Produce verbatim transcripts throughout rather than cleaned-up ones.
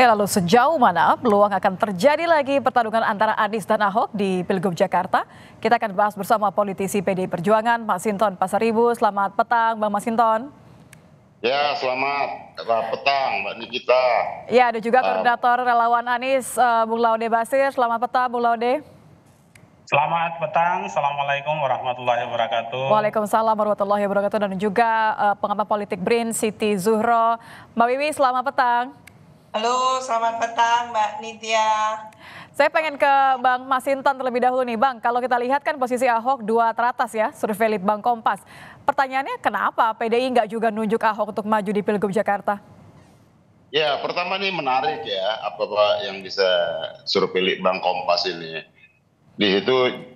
Eh, lalu sejauh mana peluang akan terjadi lagi pertarungan antara Anies dan Ahok di Pilgub Jakarta? Kita akan bahas bersama politisi P D I Perjuangan, Masinton Pasaribu. Selamat petang, Bang Masinton. Ya, selamat petang, Mbak Nikita. Ya, ada juga uh, koordinator relawan Anies, uh, Bung Laude Basir. Selamat petang, Bung Laude. Selamat petang, Assalamualaikum warahmatullahi wabarakatuh. Waalaikumsalam warahmatullahi wabarakatuh. Dan juga uh, pengamat politik B R I N, Siti Zuhro. Mbak Wiwi, selamat petang. Halo, selamat petang Mbak Nitya. Saya pengen ke Bang Masinton terlebih dahulu nih, Bang. Kalau kita lihat kan posisi Ahok dua teratas ya, survei Litbang Kompas. Pertanyaannya kenapa P D I nggak juga nunjuk Ahok untuk maju di Pilgub Jakarta? Ya, pertama nih menarik ya, apa yang bisa survei Litbang Kompas ini. Di situ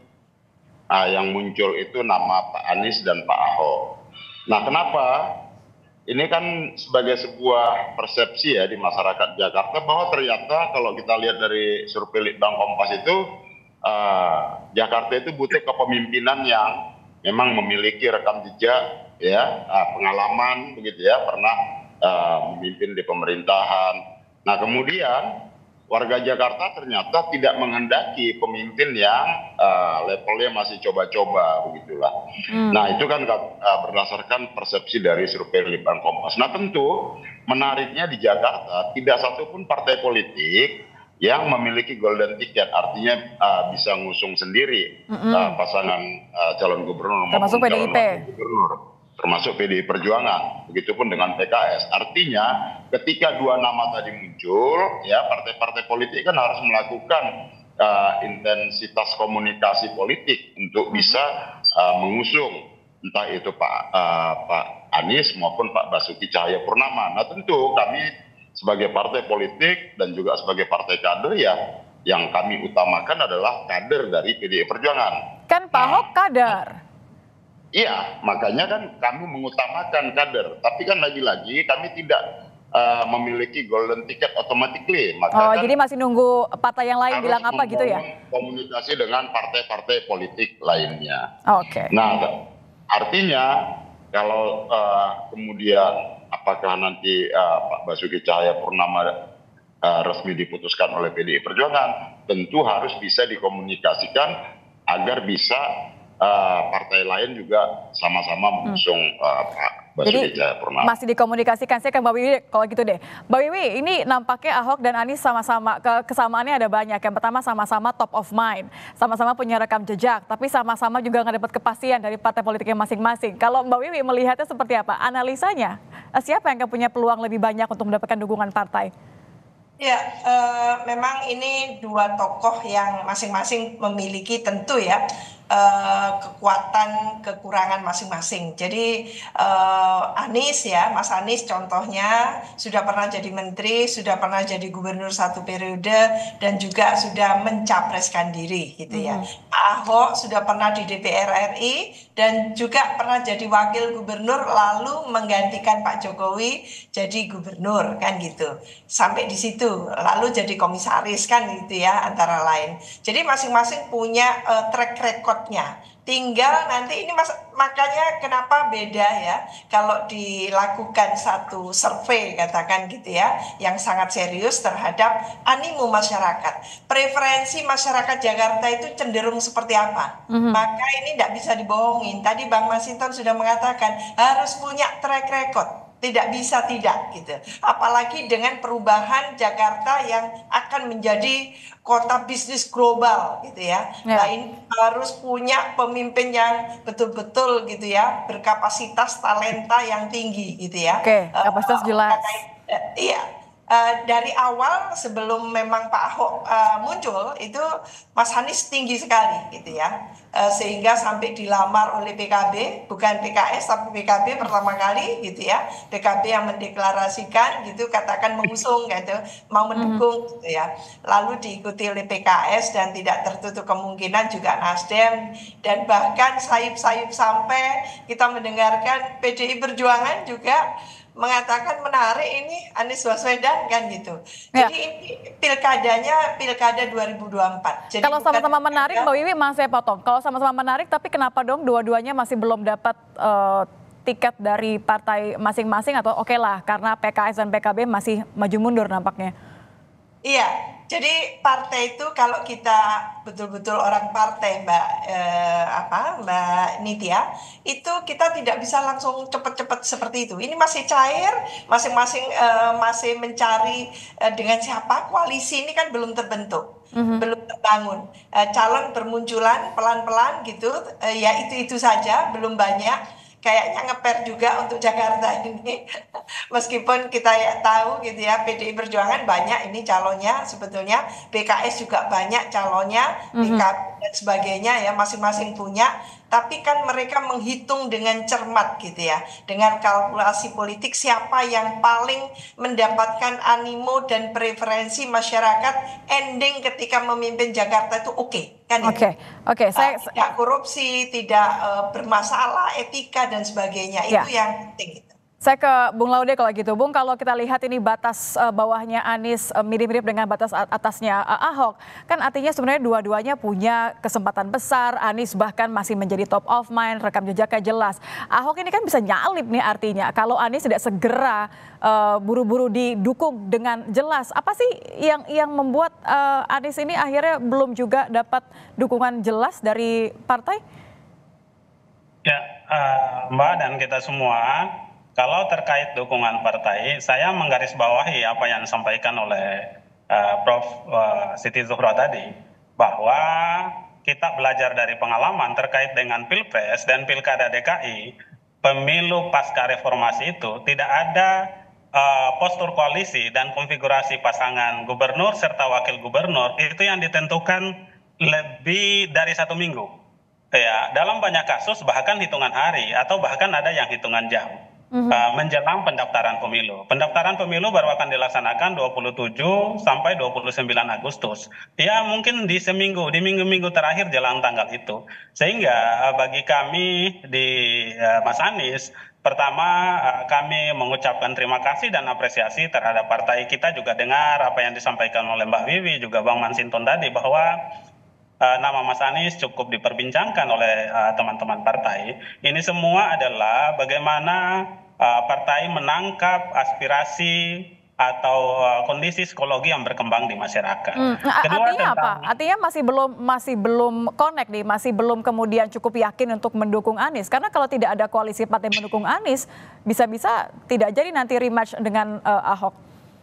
ah, yang muncul itu nama Pak Anies dan Pak Ahok. Nah, kenapa? Ini kan sebagai sebuah persepsi ya di masyarakat Jakarta bahwa ternyata kalau kita lihat dari survei Litbang Kompas itu uh, Jakarta itu butuh kepemimpinan yang memang memiliki rekam jejak ya uh, pengalaman begitu ya pernah uh, memimpin di pemerintahan. Nah kemudian warga Jakarta ternyata tidak menghendaki pemimpin yang uh, levelnya masih coba-coba begitulah. Hmm. Nah itu kan uh, berdasarkan persepsi dari survei Litbang Kompas. Nah tentu menariknya di Jakarta tidak satupun partai politik yang memiliki golden ticket, artinya uh, bisa ngusung sendiri hmm. uh, pasangan uh, calon gubernur termasuk P D I P. Gubernur. Termasuk P D I Perjuangan, begitupun dengan P K S. Artinya ketika dua nama tadi muncul, ya partai-partai politik kan harus melakukan uh, intensitas komunikasi politik untuk bisa uh, mengusung entah itu Pak uh, Pak Anies maupun Pak Basuki Cahayapurnama. Nah tentu kami sebagai partai politik dan juga sebagai partai kader ya yang kami utamakan adalah kader dari P D I Perjuangan. Kan Pak Ahok kader. Iya, makanya kan kami mengutamakan kader. Tapi kan lagi-lagi kami tidak uh, memiliki golden ticket automatically. Maka oh, kan jadi masih nunggu partai yang lain bilang apa gitu ya? Komunikasi dengan partai-partai politik lainnya. Oke. Okay. Nah, artinya kalau uh, kemudian apakah nanti uh, Pak Basuki Cahayapurnama uh, resmi diputuskan oleh P D I Perjuangan, tentu harus bisa dikomunikasikan agar bisa Uh, partai lain juga sama-sama mengusung hmm. uh, Pak Basuki Cahayapurnama. Masih dikomunikasikan. Saya ke Mbak Wiwi kalau gitu deh. Mbak Wiwi, ini nampaknya Ahok dan Anies sama-sama, ke kesamaannya ada banyak. Yang pertama sama-sama top of mind, sama-sama punya rekam jejak, tapi sama-sama juga nggak dapat kepastian dari partai politiknya masing-masing. Kalau Mbak Wiwi melihatnya seperti apa? Analisanya, siapa yang akan punya peluang lebih banyak untuk mendapatkan dukungan partai? Ya, uh, memang ini dua tokoh yang masing-masing memiliki tentu ya uh, kekuatan kekurangan masing-masing. Jadi uh, Anies ya, Mas Anies contohnya sudah pernah jadi menteri, sudah pernah jadi gubernur satu periode dan juga sudah mencapreskan diri gitu ya. Hmm. Ahok sudah pernah di D P R R I dan juga pernah jadi wakil gubernur lalu menggantikan Pak Jokowi jadi gubernur kan gitu. Sampai di situ lalu jadi komisaris kan gitu ya antara lain. Jadi masing-masing punya uh, track recordnya. Tinggal nanti ini mas, makanya kenapa beda ya kalau dilakukan satu survei katakan gitu ya yang sangat serius terhadap animo masyarakat. Preferensi masyarakat Jakarta itu cenderung seperti apa? Mm-hmm. Maka ini tidak bisa dibohongin. Tadi Bang Masinton sudah mengatakan harus punya track record. Tidak bisa tidak gitu. Apalagi dengan perubahan Jakarta yang akan menjadi kota bisnis global gitu ya. ya. Nah ini harus punya pemimpin yang betul-betul gitu ya berkapasitas talenta yang tinggi gitu ya. Oke, kapasitas uh, jelas. Uh, iya. Uh, dari awal sebelum memang Pak Ahok uh, muncul itu Mas Anies tinggi sekali gitu ya uh, sehingga sampai dilamar oleh P K B bukan P K S tapi P K B pertama kali gitu ya P K B yang mendeklarasikan gitu katakan mengusung gitu mau mendukung gitu ya lalu diikuti oleh P K S dan tidak tertutup kemungkinan juga Nasdem dan bahkan sayup-sayup sampai kita mendengarkan P D I Perjuangan juga mengatakan menarik ini Anies Baswedan kan gitu. Ya. Jadi ini pilkadanya pilkada dua ribu dua puluh empat. Jadi kalau sama-sama menarik Mbak Wiwi, mas saya potong. Kalau sama-sama menarik tapi kenapa dong dua-duanya masih belum dapat uh, tiket dari partai masing-masing atau oke okay lah karena P K S dan P K B masih maju mundur nampaknya? Iya, jadi partai itu kalau kita betul-betul orang partai, Mbak eh, apa Mbak Nitya, itu kita tidak bisa langsung cepat-cepat seperti itu. Ini masih cair, masing-masing eh, masih mencari eh, dengan siapa koalisi ini kan belum terbentuk, Mhm. belum terbangun. Eh, calon bermunculan pelan-pelan gitu, eh, ya itu-itu saja, belum banyak. Kayaknya ngeper juga untuk Jakarta ini. Meskipun kita ya tahu gitu ya, P D I Perjuangan banyak ini calonnya sebetulnya, P K S juga banyak calonnya, Mhm. P K B dan sebagainya ya, masing-masing punya. Tapi kan mereka menghitung dengan cermat gitu ya, dengan kalkulasi politik siapa yang paling mendapatkan animo dan preferensi masyarakat ending ketika memimpin Jakarta itu oke, kan itu. Oke, oke, Uh, saya tidak korupsi, tidak uh, bermasalah etika dan sebagainya. ya. Itu yang penting. Saya ke Bung Laude kalau gitu. Bung, kalau kita lihat ini batas uh, bawahnya Anies uh, mirip-mirip dengan batas atasnya uh, Ahok, kan artinya sebenarnya dua-duanya punya kesempatan besar. Anies bahkan masih menjadi top of mind, rekam jejaknya jelas. Ahok ini kan bisa nyalip nih artinya. Kalau Anies tidak segera uh, buru-buru didukung dengan jelas, apa sih yang yang membuat uh, Anies ini akhirnya belum juga dapat dukungan jelas dari partai? Ya, uh, Mbak dan kita semua, kalau terkait dukungan partai, saya menggarisbawahi apa yang disampaikan oleh uh, Prof Uh, Siti Zuhro tadi, bahwa kita belajar dari pengalaman terkait dengan Pilpres dan Pilkada D K I, pemilu pasca reformasi itu tidak ada uh, postur koalisi dan konfigurasi pasangan gubernur serta wakil gubernur itu yang ditentukan lebih dari satu minggu. Ya, dalam banyak kasus bahkan hitungan hari atau bahkan ada yang hitungan jam Mhm. uh, menjelang pendaftaran pemilu. Pendaftaran pemilu baru akan dilaksanakan dua puluh tujuh sampai dua puluh sembilan Agustus. Ya, mungkin di seminggu, di minggu-minggu terakhir jelang tanggal itu. Sehingga uh, bagi kami di uh, Mas Anies, pertama uh, kami mengucapkan terima kasih dan apresiasi terhadap partai kita, juga dengar apa yang disampaikan oleh Mbak Wiwi juga Bang Mansinton tadi, bahwa Uh, nama Mas Anies cukup diperbincangkan oleh uh, teman-teman partai. Ini semua adalah bagaimana uh, partai menangkap aspirasi atau uh, kondisi psikologi yang berkembang di masyarakat. Hmm, a- Kedua artinya apa? tentang Artinya masih belum masih belum connect nih, masih belum kemudian cukup yakin untuk mendukung Anies. Karena kalau tidak ada koalisi partai mendukung Anies, bisa-bisa tidak jadi nanti rematch dengan uh, Ahok.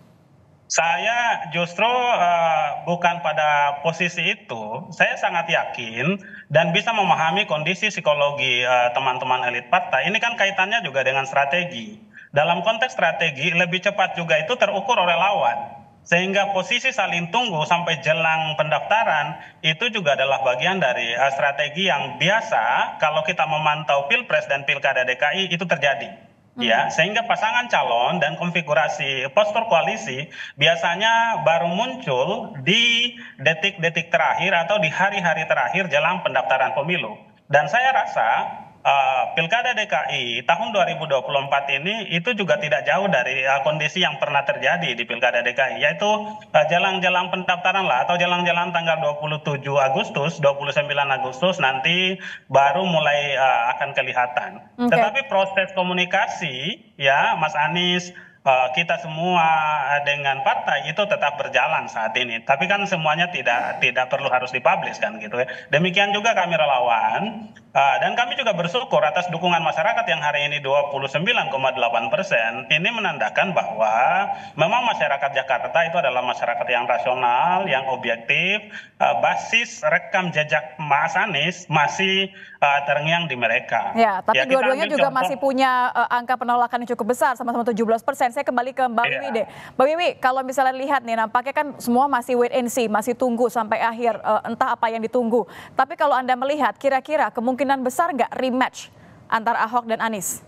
Saya justru uh, bukan pada posisi itu. Saya sangat yakin dan bisa memahami kondisi psikologi uh, teman-teman elit partai. Ini kan kaitannya juga dengan strategi. Dalam konteks strategi, lebih cepat juga itu terukur oleh lawan. Sehingga posisi saling tunggu sampai jelang pendaftaran itu juga adalah bagian dari uh, strategi yang biasa kalau kita memantau Pilpres dan Pilkada D K I itu terjadi. Ya, sehingga pasangan calon dan konfigurasi postur koalisi biasanya baru muncul di detik-detik terakhir atau di hari-hari terakhir jelang pendaftaran pemilu. Dan saya rasa uh, Pilkada D K I tahun dua ribu dua puluh empat ini itu juga tidak jauh dari uh, kondisi yang pernah terjadi di Pilkada D K I, yaitu uh, jelang-jelang pendaftaran lah atau jelang-jelang tanggal dua puluh tujuh Agustus, dua puluh sembilan Agustus nanti baru mulai uh, akan kelihatan. Oke. Tetapi proses komunikasi ya Mas Anies, uh, kita semua dengan partai itu tetap berjalan saat ini. Tapi kan semuanya tidak tidak perlu harus dipublish kan gitu ya. Demikian juga kami relawan uh, dan kami juga bersyukur atas dukungan masyarakat yang hari ini dua puluh sembilan koma delapan persen. Ini menandakan bahwa memang masyarakat Jakarta itu adalah masyarakat yang rasional, yang objektif. Uh, basis rekam jejak Mas Anies masih uh, terngiang di mereka. Ya, tapi Ya, kita dua-duanya ambil juga contoh. masih punya uh, angka penolakan yang cukup besar, sama-sama tujuh belas persen. Saya kembali ke Mbak Iya. Wiwi deh. Mbak Wiwi, kalau misalnya lihat nih, nampaknya kan semua masih wait and see, masih tunggu sampai akhir, uh, entah apa yang ditunggu. Tapi kalau Anda melihat, kira-kira kemungkinan besar nggak rematch antara Ahok dan Anies?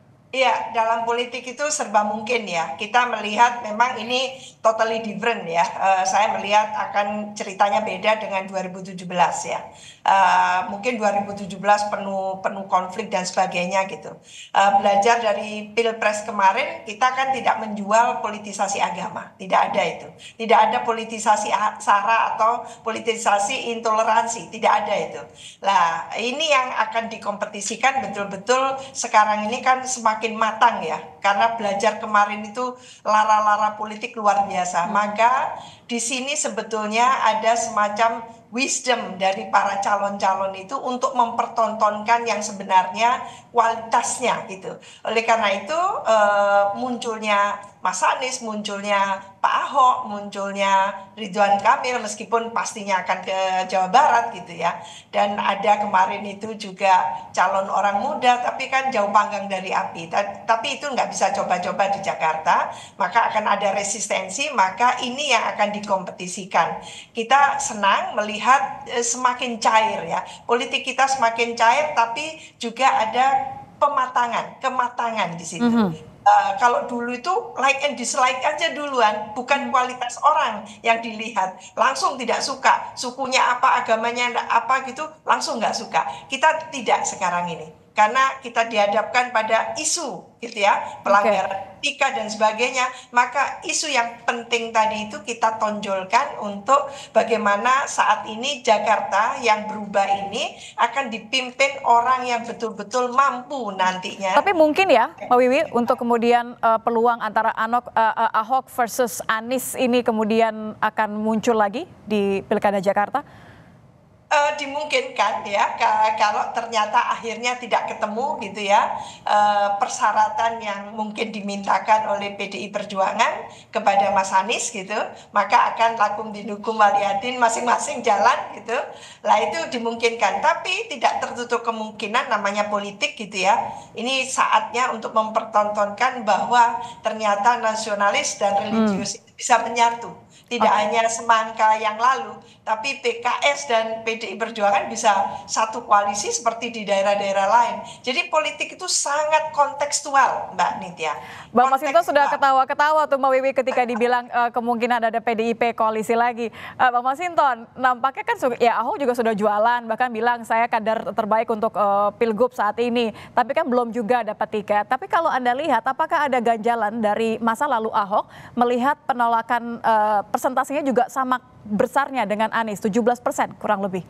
Iya, dalam politik itu serba mungkin ya. Kita melihat memang ini totally different ya. Eh, saya melihat akan ceritanya beda dengan dua ribu tujuh belas ya. Eh, mungkin dua ribu tujuh belas penuh penuh konflik dan sebagainya gitu. Eh, belajar dari Pilpres kemarin, kita kan tidak menjual politisasi agama. Tidak ada itu. Tidak ada politisasi SARA atau politisasi intoleransi. Tidak ada itu. Nah, ini yang akan dikompetisikan betul-betul sekarang ini kan semakin semakin matang ya, karena belajar kemarin itu lara-lara politik luar biasa. Maka di sini sebetulnya ada semacam wisdom dari para calon-calon itu untuk mempertontonkan yang sebenarnya kualitasnya gitu. Oleh karena itu eh, munculnya Mas Anies, munculnya Pak Ahok, munculnya Ridwan Kamil, meskipun pastinya akan ke Jawa Barat gitu ya. Dan ada kemarin itu juga calon orang muda, tapi kan jauh panggang dari api. Tapi itu nggak bisa coba-coba di Jakarta, maka akan ada resistensi, maka ini yang akan dikompetisikan. Kita senang melihat eh, semakin cair ya, politik kita semakin cair, tapi juga ada pematangan, kematangan di situ. Mm-hmm. Uh, kalau dulu itu like and dislike aja duluan, bukan kualitas orang yang dilihat. Langsung tidak suka, sukunya apa, agamanya apa gitu, langsung nggak suka. Kita tidak sekarang ini, karena kita dihadapkan pada isu gitu ya, pelanggaran etika dan sebagainya. Maka isu yang penting tadi itu kita tonjolkan untuk bagaimana saat ini Jakarta yang berubah ini akan dipimpin orang yang betul-betul mampu nantinya. Tapi mungkin ya Mbak Wiwi, untuk kemudian uh, peluang antara Anok, uh, uh, Ahok versus Anies ini kemudian akan muncul lagi di Pilkada Jakarta? Uh, dimungkinkan ya, kalau ternyata akhirnya tidak ketemu gitu ya, uh, persyaratan yang mungkin dimintakan oleh P D I Perjuangan kepada Mas Anies gitu, maka akan lakum dinukum waliyadin, masing-masing jalan gitu. Lah itu dimungkinkan, tapi tidak tertutup kemungkinan, namanya politik gitu ya. Ini saatnya untuk mempertontonkan bahwa ternyata nasionalis dan religius hmm. bisa menyatu. Tidak okay. hanya semangka yang lalu, tapi P K S dan P D I Perjuangan bisa satu koalisi seperti di daerah-daerah lain. Jadi politik itu sangat kontekstual, Mbak Nitya. Bang Masinton sudah ketawa-ketawa tuh Mbak Wiwi ketika dibilang uh, kemungkinan ada P D I P koalisi lagi. Uh, Bang Masinton, nampaknya kan ya Ahok juga sudah jualan, bahkan bilang saya kader terbaik untuk uh, Pilgub saat ini. Tapi kan belum juga dapat tiket. Tapi kalau Anda lihat, apakah ada ganjalan dari masa lalu Ahok melihat penolakan uh, presentasinya juga sama besarnya dengan Anies, tujuh belas persen kurang lebih?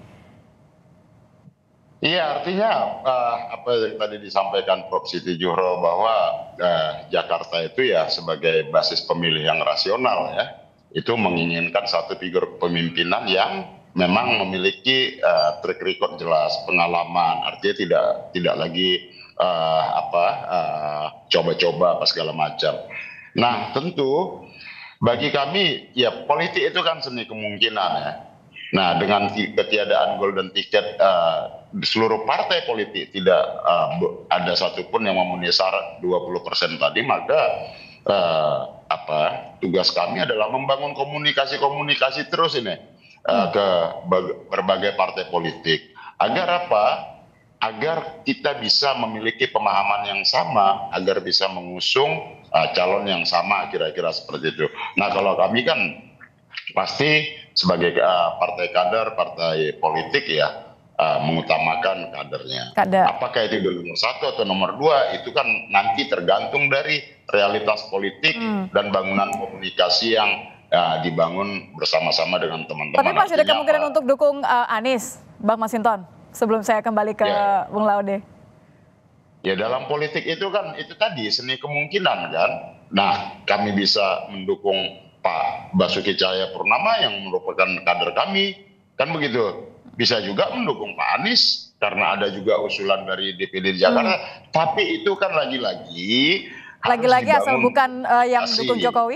Iya, artinya uh, apa yang tadi disampaikan Prof Siti Zuhro bahwa uh, Jakarta itu ya sebagai basis pemilih yang rasional ya, itu menginginkan satu figur pemimpinan yang memang memiliki uh, track record jelas, pengalaman, artinya tidak tidak lagi uh, apa uh, coba-coba apa segala macam. Nah, tentu bagi kami ya politik itu kan seni kemungkinan ya. Nah, dengan ketiadaan golden ticket uh, seluruh partai politik tidak uh, ada satupun yang memenuhi syarat dua puluh persen tadi, maka uh, apa tugas kami adalah membangun komunikasi-komunikasi terus ini uh, ke berbagai partai politik. Agar apa? Agar kita bisa memiliki pemahaman yang sama, agar bisa mengusung uh, calon yang sama, kira-kira seperti itu. Nah, kalau kami kan pasti sebagai uh, partai kader, partai politik ya uh, mengutamakan kadernya. Kader. Apakah itu nomor satu atau nomor dua, itu kan nanti tergantung dari realitas politik hmm. dan bangunan komunikasi yang uh, dibangun bersama-sama dengan teman-teman. Tapi masih ada kemungkinan apa? Untuk dukung uh, Anies, Bang Masinton? Sebelum saya kembali ke ya. Bung Laude. Ya, dalam politik itu kan itu tadi seni kemungkinan kan. Nah, kami bisa mendukung Pak Basuki Cahayapurnama yang merupakan kader kami, kan begitu. Bisa juga mendukung Pak Anies karena ada juga usulan dari D P D Jakarta. Hmm. Tapi itu kan lagi-lagi lagi-lagi asal bukan uh, yang mendukung Jokowi.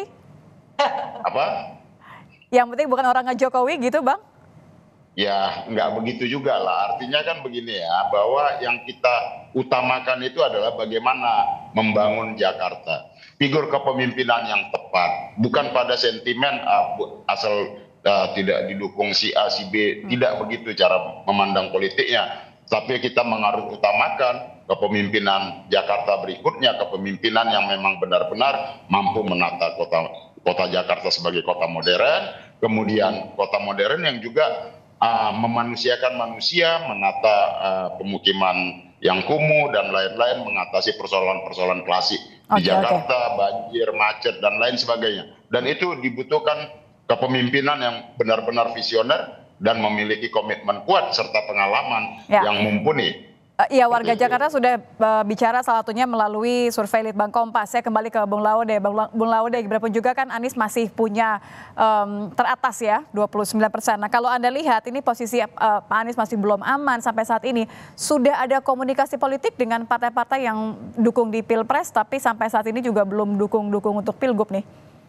Apa? Yang penting bukan orangnya Jokowi gitu, Bang? Ya, nggak begitu juga lah. Artinya kan begini ya, bahwa yang kita utamakan itu adalah bagaimana membangun Jakarta. Figur kepemimpinan yang tepat. Bukan pada sentimen uh, asal uh, tidak didukung si A, si B. Tidak begitu cara memandang politiknya. Tapi kita mengharus utamakan kepemimpinan Jakarta berikutnya. Kepemimpinan yang memang benar-benar mampu menata kota, kota Jakarta sebagai kota modern. Kemudian kota modern yang juga Uh, memanusiakan manusia, menata uh, pemukiman yang kumuh dan lain-lain, mengatasi persoalan-persoalan klasik okay, di Jakarta, okay. banjir, macet dan lain sebagainya. Dan itu dibutuhkan kepemimpinan yang benar-benar visioner dan memiliki komitmen kuat serta pengalaman yeah. yang mumpuni. Uh, Iya, warga Jakarta sudah uh, bicara salah satunya melalui survei Litbang Kompas. Saya kembali ke Bung Laude. Bung, La- Bung Laude, berapun juga kan Anies masih punya um, teratas ya, dua puluh sembilan persen. Nah kalau Anda lihat ini posisi uh, Pak Anies masih belum aman sampai saat ini. Sudah ada komunikasi politik dengan partai-partai yang dukung di Pilpres, tapi sampai saat ini juga belum dukung-dukung untuk Pilgub nih.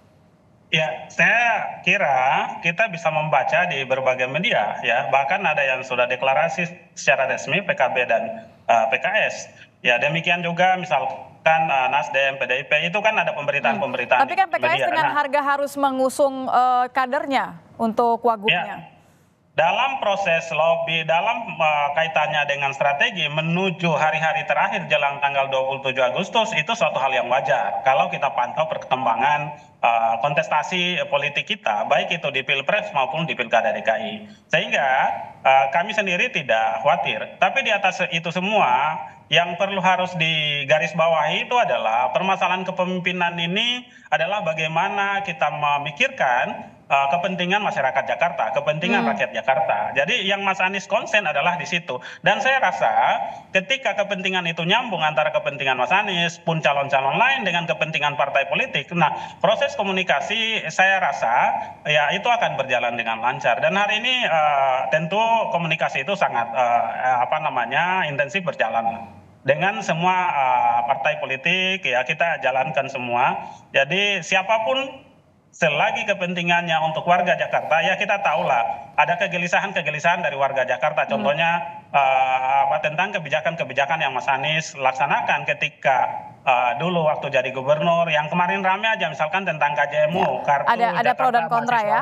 Ya, saya kira kita bisa membaca di berbagai media ya, bahkan ada yang sudah deklarasi secara resmi P K B dan uh, P K S. Ya, demikian juga misalkan uh, Nasdem, P D I P itu kan ada pemberitaan-pemberitaan. Tapi kan P K S media. dengan Nah, harga harus mengusung uh, kadernya untuk wagubnya. ya, dalam proses lobby, dalam uh, kaitannya dengan strategi menuju hari-hari terakhir jelang tanggal dua puluh tujuh Agustus itu suatu hal yang wajar. Kalau kita pantau perkembangan uh, kontestasi politik kita, baik itu di Pilpres maupun di Pilkada D K I. Sehingga uh, kami sendiri tidak khawatir. Tapi di atas itu semua, yang perlu harus digarisbawahi itu adalah permasalahan kepemimpinan ini adalah bagaimana kita memikirkan Uh, kepentingan masyarakat Jakarta, kepentingan hmm. rakyat Jakarta. Jadi yang Mas Anies konsen adalah di situ. Dan saya rasa ketika kepentingan itu nyambung antara kepentingan Mas Anies pun calon-calon lain dengan kepentingan partai politik, nah proses komunikasi saya rasa ya itu akan berjalan dengan lancar. Dan hari ini uh, tentu komunikasi itu sangat uh, apa namanya intensif berjalan dengan semua uh, partai politik ya, kita jalankan semua. Jadi siapapun selagi kepentingannya untuk warga Jakarta, ya kita tahulah ada kegelisahan-kegelisahan dari warga Jakarta. Contohnya hmm. uh, apa tentang kebijakan-kebijakan yang Mas Anies laksanakan ketika uh, dulu waktu jadi gubernur. Yang kemarin ramai aja misalkan tentang K J M U, ya. Kartu ada ada Jakarta pro dan kontra ya.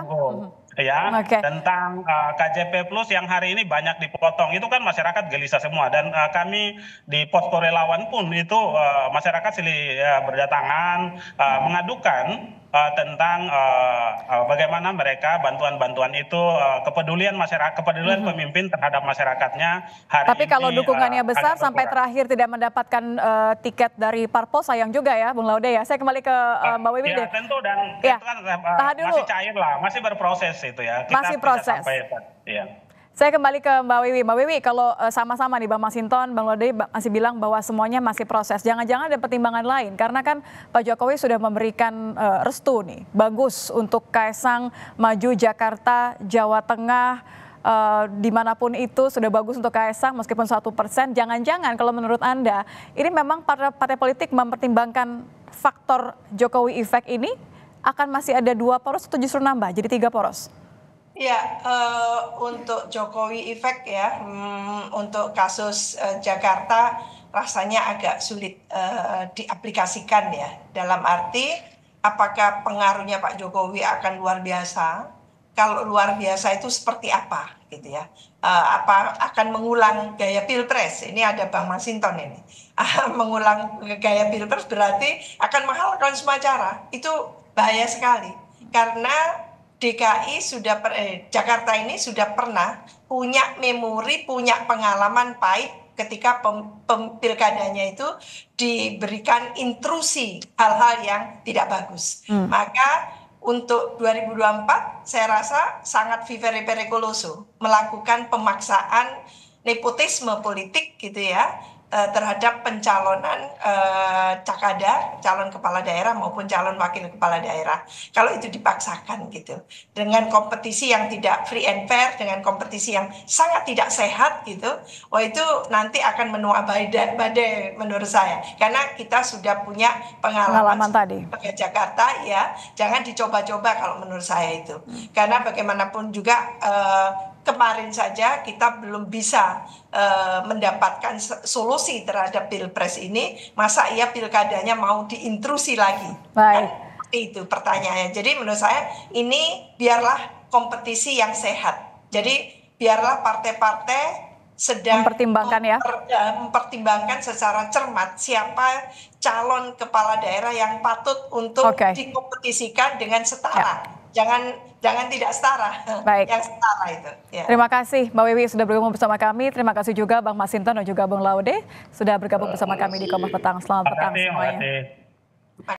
Ya, okay. Tentang uh, K J P Plus yang hari ini banyak dipotong, itu kan masyarakat gelisah semua. Dan uh, kami di posko relawan pun itu uh, masyarakat silih uh, berdatangan uh, mengadukan uh, tentang uh, uh, bagaimana mereka bantuan-bantuan itu uh, kepedulian masyarakat, kepedulian mm-hmm. pemimpin terhadap masyarakatnya hari Tapi ini. kalau dukungannya uh, besar sampai terakhir tidak mendapatkan uh, tiket dari parpol, sayang juga ya, Bung Laude ya. Saya kembali ke uh, Mbak Wiwi ya, deh. Tentu dan ya. itu kan uh, masih cair lah, masih berproses itu ya. Kita masih proses. Sampai, ya. Saya kembali ke Mbak Wiwi. Mbak Wiwi, kalau uh, sama-sama nih Bang Masinton, Bang Laude masih bilang bahwa semuanya masih proses. Jangan-jangan ada pertimbangan lain, karena kan Pak Jokowi sudah memberikan uh, restu nih, bagus untuk Kaisang maju Jakarta, Jawa Tengah, uh, dimanapun itu sudah bagus untuk Kaisang meskipun satu persen. Jangan-jangan kalau menurut Anda, ini memang partai, partai politik mempertimbangkan faktor Jokowi effect ini akan masih ada dua poros atau justru nambah jadi tiga poros? Ya, uh, untuk Jokowi effect ya, um, untuk kasus uh, Jakarta rasanya agak sulit uh, diaplikasikan ya. Dalam arti, apakah pengaruhnya Pak Jokowi akan luar biasa? Kalau luar biasa itu seperti apa, gitu ya? Uh, apa akan mengulang gaya pilpres? Ini ada Bang Masinton ini. Mengulang gaya pilpres berarti akan menghalalkan semua cara. Itu bahaya sekali karena D K I sudah per, eh, Jakarta ini sudah pernah punya memori, punya pengalaman pahit ketika pem, pem, pilkadanya itu diberikan intrusi hal-hal yang tidak bagus. Hmm. Maka untuk dua ribu dua puluh empat saya rasa sangat vivere pericoloso melakukan pemaksaan nepotisme politik gitu ya, terhadap pencalonan uh, cakada, calon kepala daerah maupun calon wakil kepala daerah. Kalau itu dipaksakan gitu, dengan kompetisi yang tidak free and fair, dengan kompetisi yang sangat tidak sehat gitu, wah itu nanti akan menuai badai, badai menurut saya. Karena kita sudah punya pengalaman, pengalaman tadi. Pakai Jakarta ya, jangan dicoba-coba kalau menurut saya itu. Hmm. Karena bagaimanapun juga uh, kemarin saja kita belum bisa uh, mendapatkan solusi terhadap pilpres ini, masa iya pilkadanya mau diintrusi lagi? Baik. Kan itu pertanyaannya. Jadi menurut saya ini biarlah kompetisi yang sehat. Jadi biarlah partai-partai sedang mempertimbangkan ya, memper, mempertimbangkan secara cermat siapa calon kepala daerah yang patut untuk okay. dikompetisikan dengan setara. Ya. Jangan jangan tidak setara. Baik. Yang setara itu. Ya. Terima kasih Mbak Wiwi sudah bergabung bersama kami. Terima kasih juga Bang Masinton dan juga Bang Laude sudah bergabung bersama kami di Kompas Petang. Selamat petang semuanya.